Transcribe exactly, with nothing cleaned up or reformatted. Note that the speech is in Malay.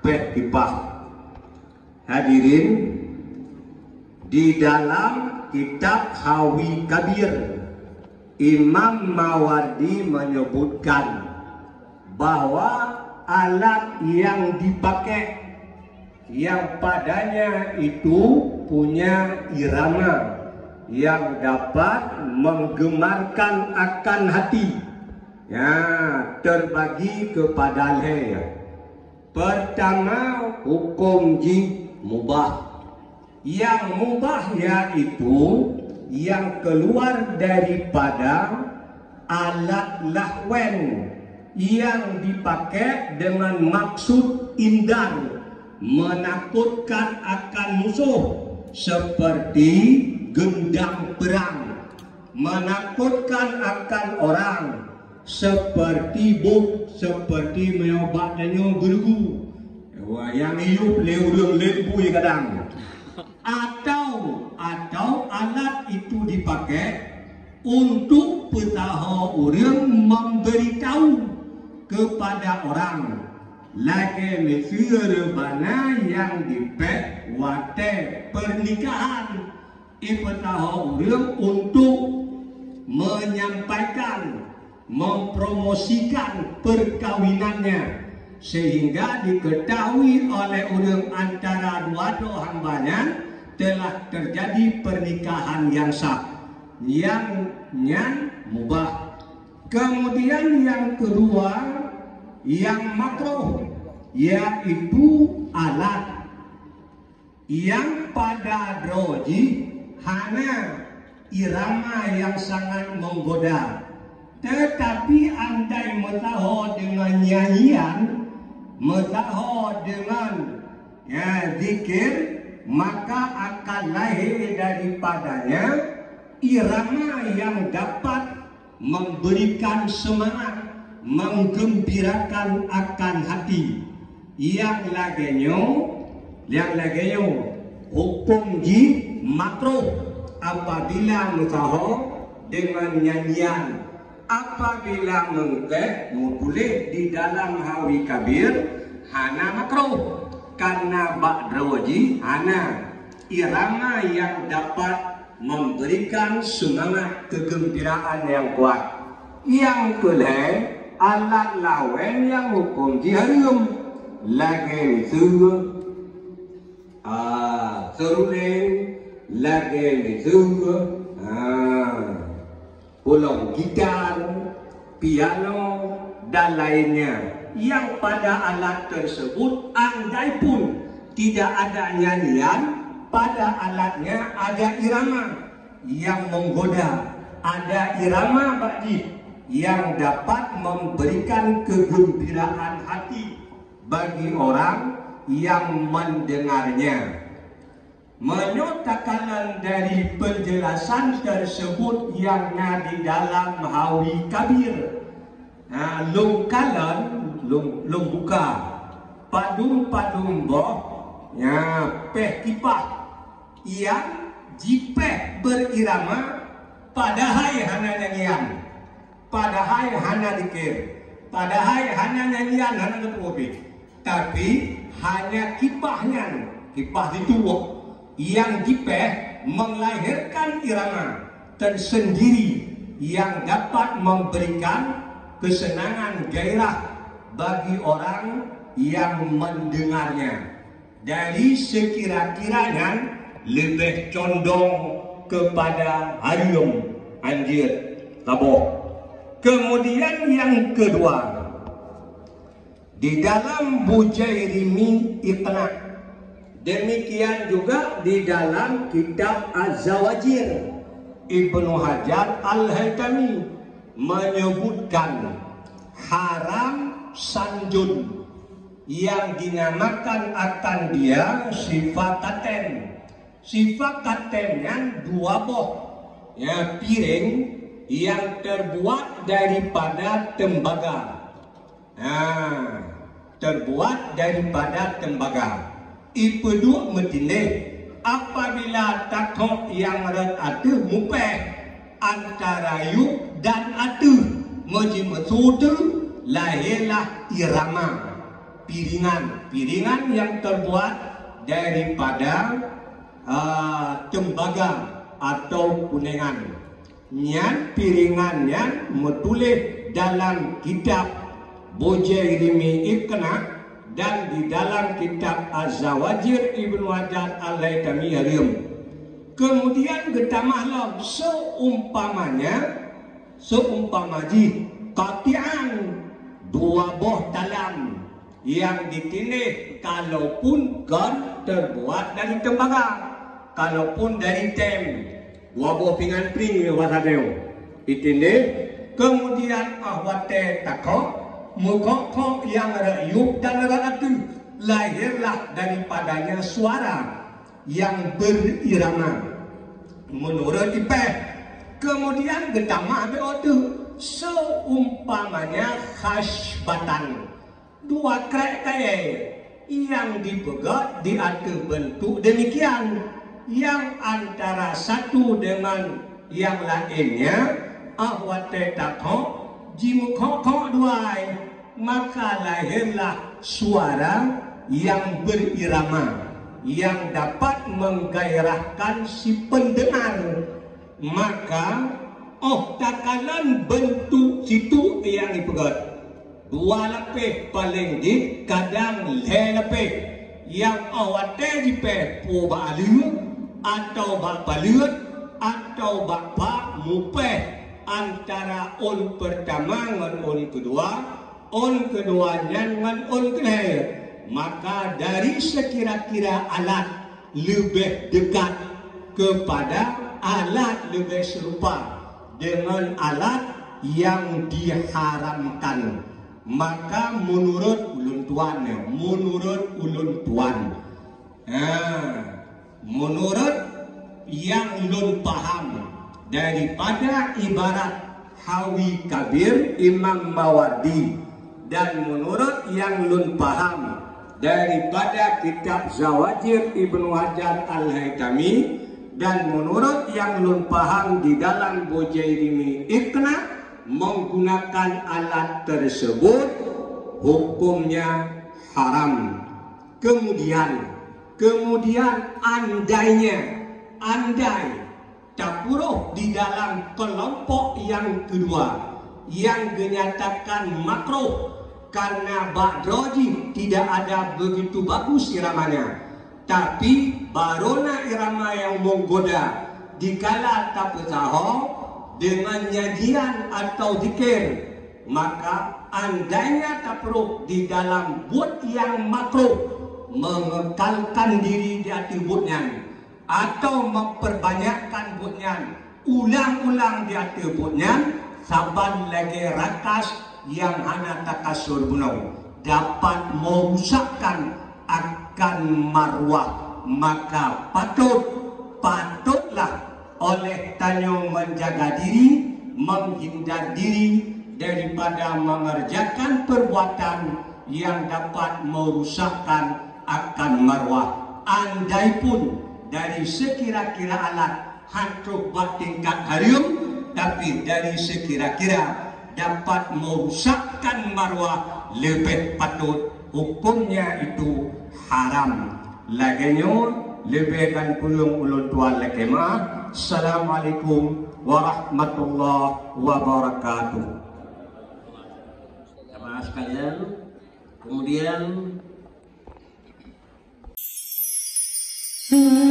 peh kipah. Hadirin, di dalam kitab Hawi Kabir, Imam Mawardi menyebutkan bahwa alat yang dipakai yang padanya itu punya irama yang dapat menggemarkan akan hati, ya, terbagi kepada leher. Pertama, hukum ji mubah. Yang mubah yaitu yang keluar daripada alat lahwen yang dipakai dengan maksud indah, menakutkan akan musuh, seperti gendang perang, menakutkan akan orang, seperti buk, seperti meobak danyo gerugu yang iup leurung lembu kadang, atau atau alat itu dipakai untuk petaho orang memberitahu kepada orang lagi mesir mana yang dipek wate pernikahan, ipetaho orang untuk menyampaikan, mempromosikan perkawinannya, sehingga diketahui oleh orang antara dua hambanya telah terjadi pernikahan yang sah, yang yang mubah. Kemudian yang kedua, yang makruh, yaitu alat yang pada droji hanya irama yang sangat menggoda, tetapi andai metaho dengan nyanyian, metaho dengan ya zikir, maka akan lahir daripadanya irama yang dapat memberikan semangat, menggembirakan akan hati. Yang laginya, yang laginya hukum ji makruh apabila metaho dengan nyanyian. Apabila mengke boleh di dalam Hawi Kabir hana makruh, karena ba'droji hana irama yang dapat memberikan semangat kegembiraan yang kuat. Yang kedua, alat lawen yang hukum diharum lagi itu ah seruling lagi itu ah ulang gitar, piano, dan lainnya, yang pada alat tersebut andai pun tidak ada nyanyian, pada alatnya ada irama yang menggoda, ada irama bagi yang dapat memberikan kegembiraan hati bagi orang yang mendengarnya. Menyatakan dari penjelasan tersebut yang ada di dalam Hawi Kabir, nah, lungkalan lung, lung buka padung padung boh ya peh kipah yang jipeh berirama padahai hana nyanyian, padahai hana dikir, padahai hana nyanyian, hana kepopi, tapi hanya kipahnya, kipah dituwuk yang dipeh melahirkan irama tersendiri yang dapat memberikan kesenangan gairah bagi orang yang mendengarnya. Dari sekira-kiranya lebih condong kepada harium anjir taboh. Kemudian yang kedua, di dalam Bujairimi Iqna, demikian juga di dalam kitab Az-Zawajir, Ibnu Hajar Al-Haytami menyebutkan haram sanjun yang dinamakan akan dia sifat katen. Sifat katennya dua boh ya piring yang terbuat daripada tembaga. Nah, terbuat daripada tembaga. Ipeduk metine apabila takok yang red atu mupeh antara yuk dan atu meji mesutu lahirlah irama. piringan, piringan yang terbuat daripada uh, tembaga atau kuningan. Nyan piringan yang menulis dalam kitab Bojai Rimi Ikna dan di dalam kitab Az-Zawajir Ibnu Hajar Al-Haytami Harim. Kemudian getamahlah seumpamanya seumpamaji qati'an dua boh talam yang ditindih kalaupun kan terbuat dari tembaga, kalaupun dari tem dua boh pingan pring waradeo ditindih. Kemudian ahwate takok mukok yang rayup dan ratu lahirlah daripadanya suara yang berirama menurut Ipeh. Kemudian getama beotu seumpamanya khasbatan dua krek kaya yang dipegat di atas bentuk demikian, yang antara satu dengan yang lainnya ahwate takok jimukok duai, maka lahirlah suara yang berirama yang dapat menggairahkan si pendengar. Maka oh takalan bentuk situ yang dipegat dua lapis paling di kadang le lapis yang awate dipe pu ba'alu atau bak balut atau bak pak mupeh antara on pertama dengan on kedua, on keduanya dengan on ketiga. Maka dari sekira-kira alat lebih dekat kepada alat lebih serupa dengan alat yang diharamkan, maka menurut ulun tuan, menurut ulun tuan, nah, menurut yang ulun paham daripada ibarat Hawi Kabir Imam Mawardi, dan menurut yang ulun paham daripada kitab Zawajir Ibnu Hajar Al-Haytami, dan menurut yang ulun paham di dalam Bojai Rimi Ikna, menggunakan alat tersebut hukumnya haram. Kemudian kemudian andainya andai tapuruh di dalam kelompok yang kedua yang dinyatakan makruh karena ba'droji tidak ada begitu bagus iramanya, tapi barona irama yang menggoda dikala tak tahu dengan nyajian atau zikir, maka andainya tak perlu di dalam buat yang makruh mengekalkan diri di hati buatnya atau memperbanyakkan buatnya, ulang-ulang di hati buatnya, saban lagi rakas yang hana takasur bunau dapat merusakkan akan marwah, maka patut patutlah oleh tanyo menjaga diri, menghindar diri daripada mengerjakan perbuatan yang dapat merusakkan akan marwah. Andai pun dari sekira-kira alat hantu buat tingkat harum, tapi dari sekira-kira dapat merusakkan marwah, lebih patut hukumnya itu haram. Laginya lebih kan pulung ulun tuan lagi maaf. Assalamualaikum warahmatullahi wabarakatuh. Jamaah sekalian, kemudian